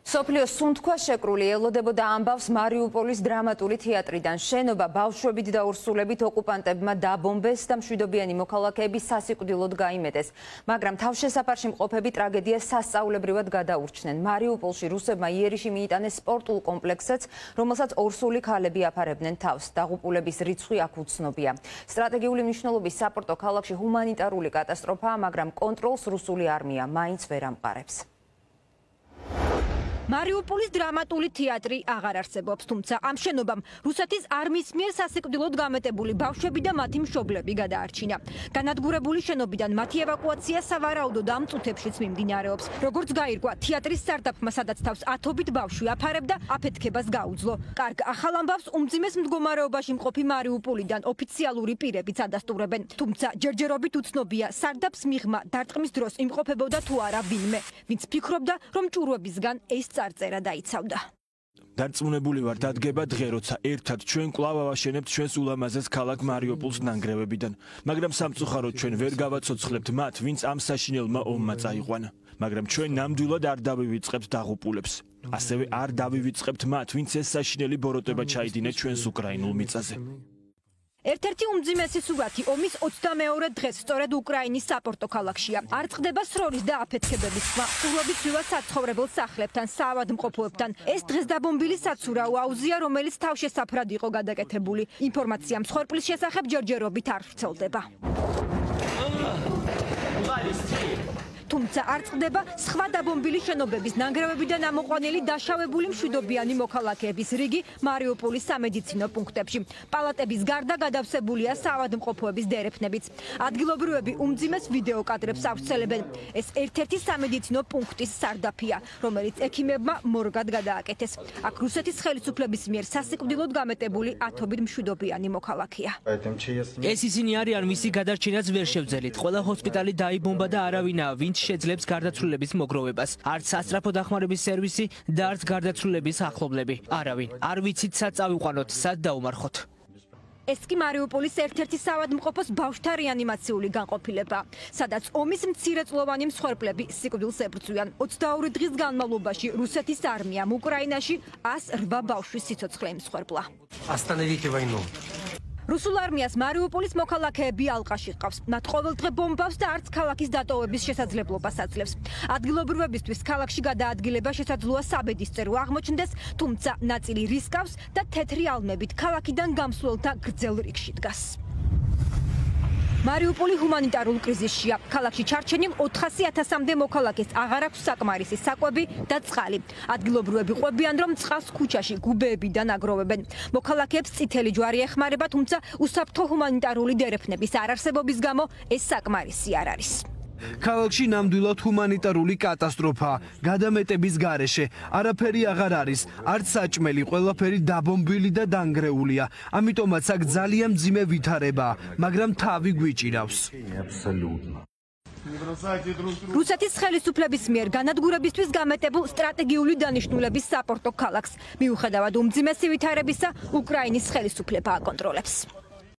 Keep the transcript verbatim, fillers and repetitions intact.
სოფლიოს სუნთქვა შეკრული ელოდებოდა ამბავს მარიუპოლის დრამატული თეატრიდან. შენობა ბავშვებით და ორსულებით ოკუპანტებმა დაბომბეს და მშვიდობიანი მოქალაქეები სასიკვდილოდ გაიმეტეს. მაგრამ თავშესაფარში მყოფები ტრაგედიას სასწაულებრივად გადაურჩნენ. მარიუპოლში რუსებმა იერიში მიიტანეს სპორტულ კომპლექსსაც, რომელსაც ორსული ქალები აფარებდნენ თავს. დაღუპულების რიცხვი აქ უცნობია. სტრატეგიული მნიშვნელობის საპორტო ქალაქში ჰუმანიტარული კატასტროფაა, მაგრამ კონტროლს რუსული არმია მაინც ვერ ამყარებს. მარიუპოლის დრამატული თეატრი აღარ არსებობს, თუმცა ამ შენობამ რუსეთის არმიის მიერ სასიკვდილოდ გამეტებული ბავშვები და მათი მშობლები გადაარჩინა. განადგურებული შენობიდან მათი ევაკუაცია სავარაუდოდ ამ წუთებშიც მიმდინარეობს. როგორც გაირკვა, თეატრის სარდაფმა, სადაც თავს ათობით ბავშვი აფარებდა, აფეთქებას გაუძლო. კარგ ახალ ამბავს უმძიმეს მდგომარეობაში მყოფი მარიუპოლიდან ოფიციალური პირებიც ადასტურებენ. თუმცა ჯერჯერობით უცნობია, სარდაფს მიღმა დარტყმის დროს იმყოფებოდა თუ არა ვინმე, ვინც ფიქრობდა, რომ ჭურვებისგან ეს წარწერა დაიცავდა. დარწმუნებული ვარ, დადგება დღე, როცა ერთად ჩვენ კვლავ ავაშენებთ ჩვენს ულამაზეს ქალაქ მარიუპოლს ნანგრევებიდან. მაგრამ სამწუხაროდ ჩვენ ვერ გავაცოცხლებთ მათ, ვინც ამ საშინელმა ომმა წაიყვანა. მაგრამ ჩვენ ნამდვილად არ დავივიწყებთ დაღუპულებს. ასევე არ დავივიწყებთ მათ, ვინც ეს საშინელი ბოროტება ჩაიდინეს ჩვენს უკრაინულ მიწაზე. ერთ-ერთი უმძიმესი სურათი ომის ოცდამეორე დღეს სწორედ უკრაინის საპორტო ქალაქშია. არ წყდება სროლის და აფეთქებების ხმა, სურვების ცვივა საცხოვრებელ სახლებთან, საავადმყოფოებთან. ეს დღეს დაბომბილი საცურაო აუზია, რომელიც თავშესაფრად იყო გადაკეთებული. ინფორმაცია მსხვერპლის შესახებ ჯერჯერობით არ ვრცელდება. თუმცა არ წყდება სხვა დაბომბილი შენობების ნანგრევებიდან ამოყვანილი დაშავებული მშვიდობიანი მოქალაქეების რიგი მარიუპოლის სამედიცინო პუნქტებში. პალატების გარდა გადავსებულია საავადმყოფოების დერეფნებიც. ადგილობრივები უმძიმეს ვიდეო კადრებს ავრცელებენ. ეს ერთ-ერთი სამედიცინო პუნქტის სარდაფია, რომელიც ექიმებმა მორგად გადააკეთეს. აქ რუსეთის ხელისუფლების მიერ სასიკვდილოდ გამეტებული ათობით მშვიდობიანი მოქალაქეა. ეს ისინი არიან, მისი გადარჩენაც ვერ შევძელით. ყველა ჰოსპიტალი დაიბომბა და არავინაა, ვინც შეძლებს გარდაცვლილების მოგროვებას. არც სასწრაფო დახმარების სერვისი და არც გარდაცვლილების ახლობლები. არავინ. არ ვიცით სად წავიყვანოთ, სად დაუმარხოთ. ეს კი მარიუპოლის ერთ-ერთი საავადმყოფოს ბავშვთა რეანიმაციული განყოფილება, სადაც ომის მცირეწლოვანი მსხვერპლები სიკვდილს ებრძვიან. ოცდაორი დღის განმავლობაში რუსეთის არმიამ უკრაინაში ას რვა ბავშვის სიცოცხლე იმსხვერპლა. Остановите войну. რუსულ არმიას მარიუპოლის მოქალაქეები ალყაში ჰყავს. მათ ყოველდღე ბომბავს და არც ქალაქის დატოვების შესაძლებლობას აძლევს. ადგილობრივებისთვის ქალაქში გადაადგილება შესაძლოა საბედისწერო აღმოჩნდეს, თუმცა ნაწილი რისკავს და თეთრი ალმებით ქალაქიდან გამსვლელთა გრძელ რიგში დგას. მარიუპოლი ჰუმანიტარულ კრიზისშია. ქალაქში ჩარჩენილ ოთხასი ათასამდე მოქალაქეს აღარ აქვს საკმარისი საკვები და წყალი. ადგილობრივები ყვებიან, რომ წყალს ქუჩაში გუბეებიდან აგროვებენ. მოქალაქეებს წითელი ჯვარი ეხმარება, თუმცა უსაფრთხო ჰუმანიტარული დერეფნების არარსებობის გამო ეს საკმარისი არ არის. ქალაქში ნამდვილად ჰუმანიტარული კატასტროფაა. გადამეტების გარეშე არაფერი აღარ არის, არც საჭმელი, ყველაფერი დაბომბილი და დანგრეულია. ამიტომაც აქ ძალიან მძიმე ვითარებაა, მაგრამ თავი გვიჭირავს. რუსეთის ხელისუფლების მიერ განადგურებისთვის გამეტებულ სტრატეგიული დანიშნულების საპორტო ქალაქს. მიუხედავად უმძიმესი ვითარებისა, უკრაინის ხელისუფლება აკონტროლებს.